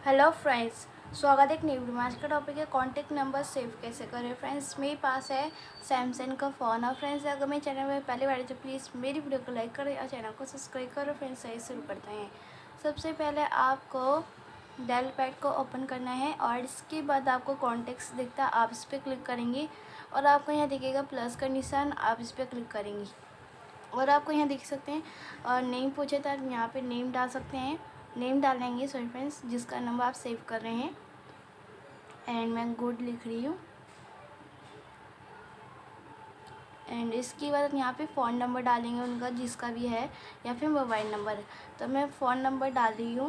Hello friends, स्वागत है एक न्यू वीडियो में। आज का टॉपिक है कॉन्टैक्ट नंबर सेव कैसे करें। फ्रेंड्स, मेरे पास है सैमसंग का फ़ोन। और फ्रेंड्स, अगर मेरे चैनल में पहली बार है तो प्लीज़ मेरी वीडियो को लाइक करें और चैनल को सब्सक्राइब करो। फ्रेंड्स, सही शुरू करते हैं। सबसे पहले आपको डायल पैड को ओपन करना है और इसके बाद आपको कॉन्टैक्ट्स दिखता है, आप इस पर क्लिक करेंगे और आपको यहाँ दिखेगा प्लस का निशान, आप इस पर क्लिक करेंगे और आपको यहाँ देख सकते हैं और नेम पूछे तो आप यहाँ पे नेम डाल सकते हैं। नेम डालेंगे सॉरी फ्रेंड्स, जिसका नंबर आप सेव कर रहे हैं। एंड मैं गुड लिख रही हूँ। एंड इसके बाद यहाँ पे फ़ोन नंबर डालेंगे उनका, जिसका भी है, या फिर मोबाइल नंबर। तो मैं फ़ोन नंबर डाल रही हूँ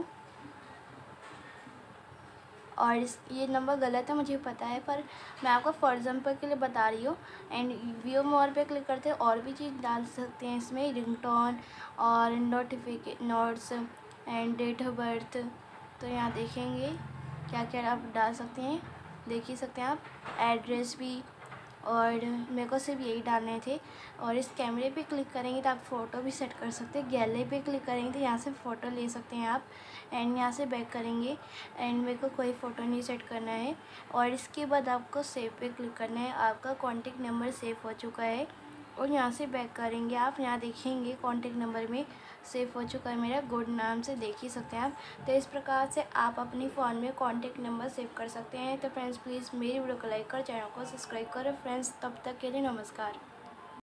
और ये नंबर गलत है मुझे पता है, पर मैं आपको फॉर एग्जाम्पल के लिए बता रही हूँ। एंड व्यू मोर पे क्लिक करते हैं, और भी चीज़ डाल सकते हैं इसमें, रिंगटोन और notes and date of birth. तो यहाँ देखेंगे क्या क्या आप डाल सकते हैं, देख ही सकते हैं आप। एड्रेस भी, और मेरे को सिर्फ यही डालने थे। और इस कैमरे पे क्लिक करेंगे तो आप फ़ोटो भी सेट कर सकते हैं। गैलरी पे क्लिक करेंगे तो यहाँ से फ़ोटो ले सकते हैं आप। एंड यहाँ से बैक करेंगे एंड मेरे को कोई फ़ोटो नहीं सेट करना है। और इसके बाद आपको सेव पे क्लिक करना है। आपका कॉन्टैक्ट नंबर सेव हो चुका है और यहाँ से बैक करेंगे। आप यहाँ देखेंगे कॉन्टैक्ट नंबर में सेव हो चुका है मेरा, गुड नाम से, देख ही सकते हैं आप। तो इस प्रकार से आप अपनी फ़ोन में कॉन्टैक्ट नंबर सेव कर सकते हैं। तो फ्रेंड्स, प्लीज़ मेरी वीडियो को लाइक कर, चैनल को सब्सक्राइब करो। फ्रेंड्स, तब तक के लिए नमस्कार।